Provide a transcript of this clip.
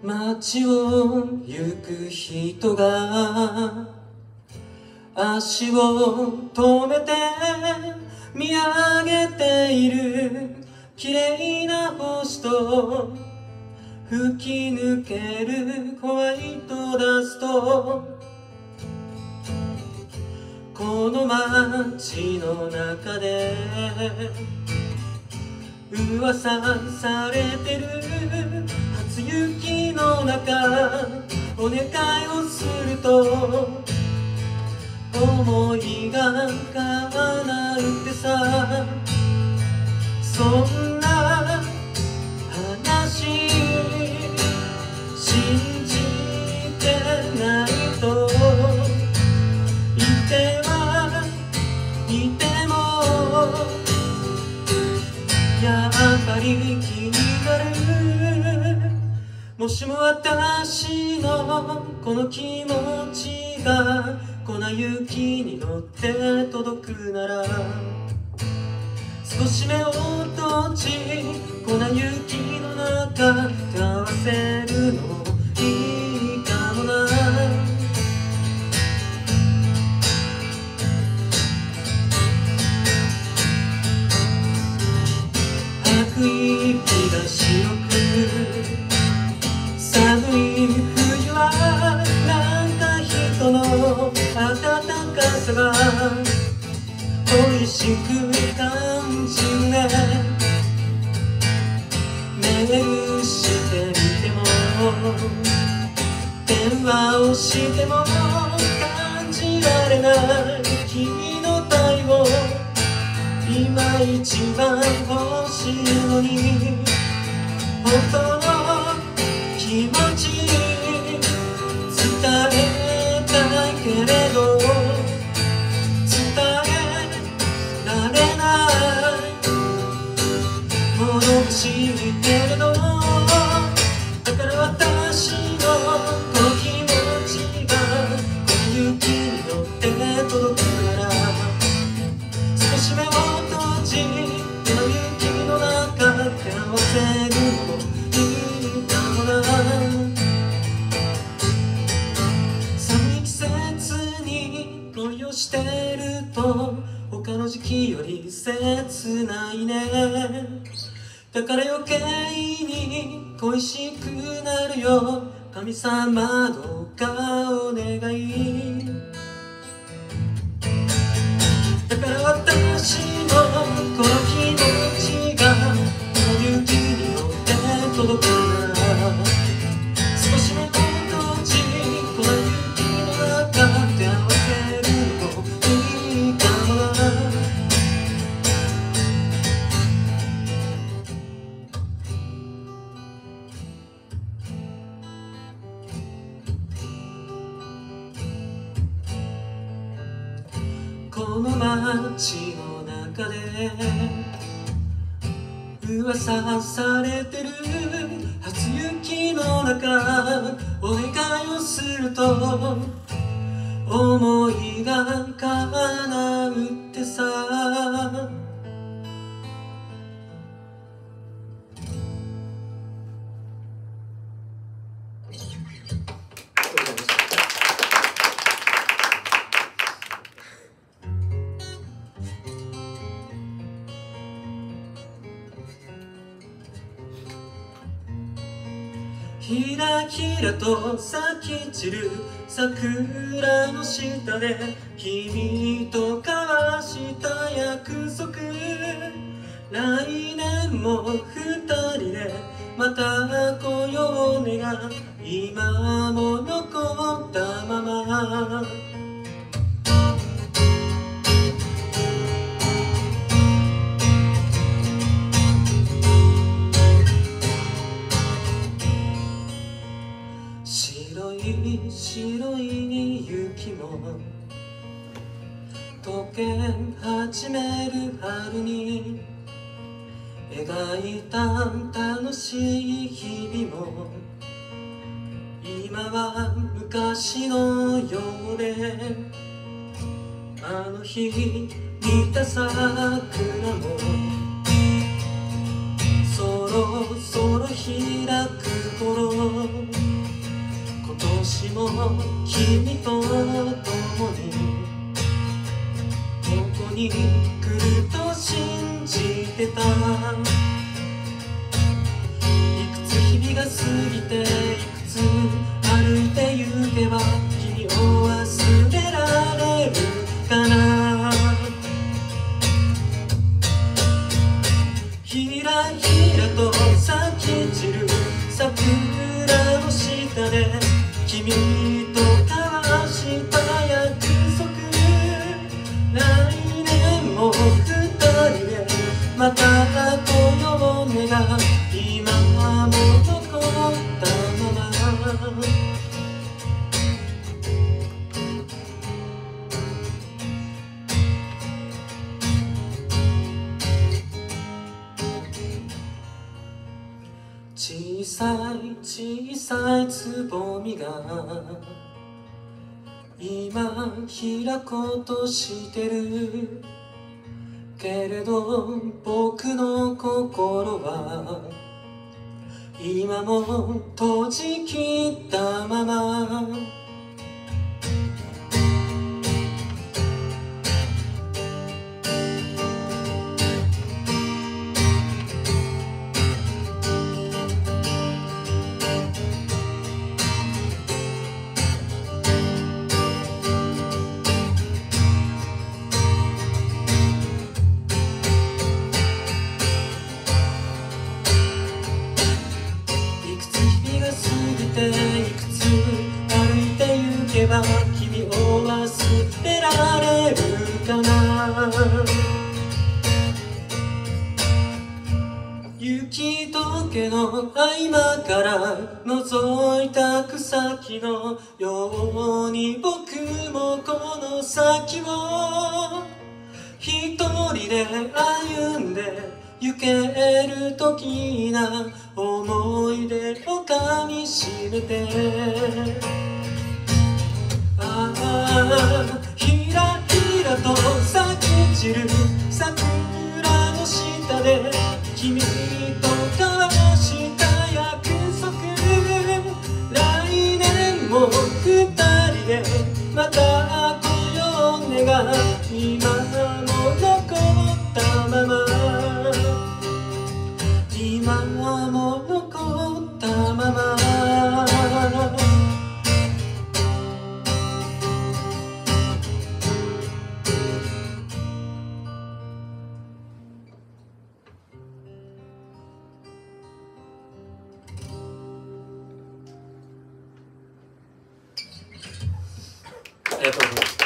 街を行く人が足を止めて見上げている綺麗な星と吹き抜けるホワイトダスト、この街の中で噂されてる初雪の中、お願いをすると思いが叶うってさ、そんな話信じてないと言ってはいても、やっぱり気になる。もしも私のこの気持ちが粉雪に乗って届くなら、少し目を閉じ粉雪の中手合わせるのもいいかもな。吐く息が白く寒い冬はなんか人の暖かさが恋しく感じるね。メールしてみても電話をしても感じられない君の態度、今一番欲しいのに本当の気持ち伝えたいけれど伝えられないものが知ってるの、だから私のこの気持ちがこの雪に乗って届くなら、少し目を閉じこの雪の中手合わせるのもいいかもな。寒い季節に恋をしてると他の時期より切ないね。だから余計に恋しくなるよ、神様どうかお願い。だから私のこの気持ちがこの雪に乗って届くなら、少し目を閉じこの雪の中手合わせるのもいいかもな。この街の中で噂されてる初雪の中、お願いをすると思いが叶うってさ。ひらひらと咲き散る桜の下で君と交わした約束、来年も二人でまた来ようねが今も残ったまま。白い雪も溶け始める春に描いた楽しい日々も今は昔のようで、あの日見た桜もそろそろ開く頃、今年も君と共にここに来ると信じてた。いくつ日々が過ぎて、いくつ歩いて行けば君を忘れられるかな。ひらひらと咲き散る桜の下で君と交わした約束、来年も二人でまた来ようねが今も残ったまま。小さい小さいつぼみが今開こうとしてるけれど、僕の心は今も閉じきったまま。いくつ歩いて行けば君を忘れられるかな。雪解けの合間から覗いた草木のように、僕もこの先を一人で歩んで行けるときな、思い出をかみしめて。ああ、ひらひらと咲き散る桜の下で君と交わした約束、来年も二人でまた来ようねが今も残ったまま。今も残ったまま。ありがとうございます。